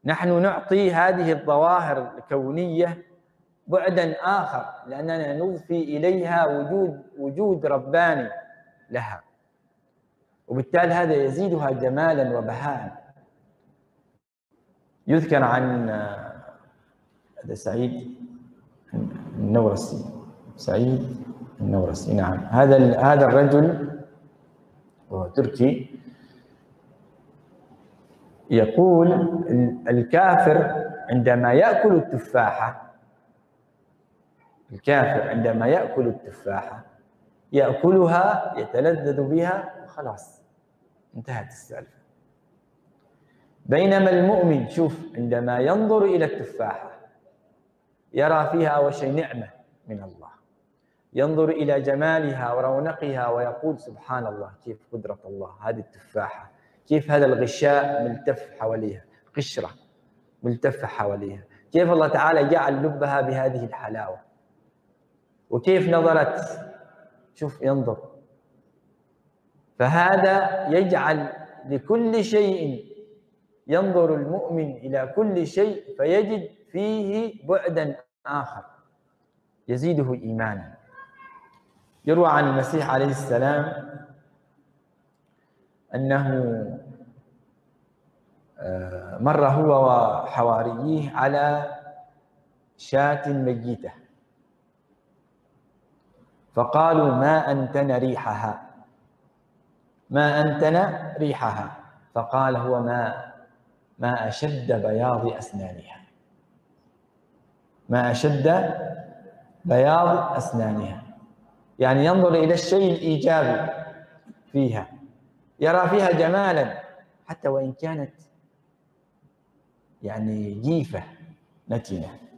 نحن نعطي هذه الظواهر الكونية بعدا آخر، لأننا نضفي إليها وجود رباني لها، وبالتالي هذا يزيدها جمالا وبهاء. يذكر عن هذا سعيد النورسي، سعيد النورسي، نعم، هذا الرجل وهو تركي، يقول الكافر عندما يأكل التفاحة، الكافر عندما يأكل التفاحة يأكلها يتلذذ بها وخلاص انتهت السالفة. بينما المؤمن شوف عندما ينظر إلى التفاحة يرى فيها أول شيء نعمة من الله، ينظر إلى جمالها ورونقها ويقول سبحان الله، كيف قدرة الله، هذه التفاحة كيف هذا الغشاء ملتف حواليها، قشرة ملتفة حواليها، كيف الله تعالى جعل لبها بهذه الحلاوة، وكيف نظرت، شوف ينظر. فهذا يجعل لكل شيء، ينظر المؤمن إلى كل شيء فيجد فيه بعدا آخر يزيده إيمانا. يروى عن المسيح عليه السلام أنه مر هو وحواريه على شاة ميتة فقالوا ما أنتن ريحها، ما أنتن ريحها، فقال هو ما أشد بياض أسنانها، ما أشد بياض أسنانها، يعني ينظر إلى الشيء الإيجابي فيها، يرى فيها جمالا حتى وإن كانت يعني جيفة نتنة.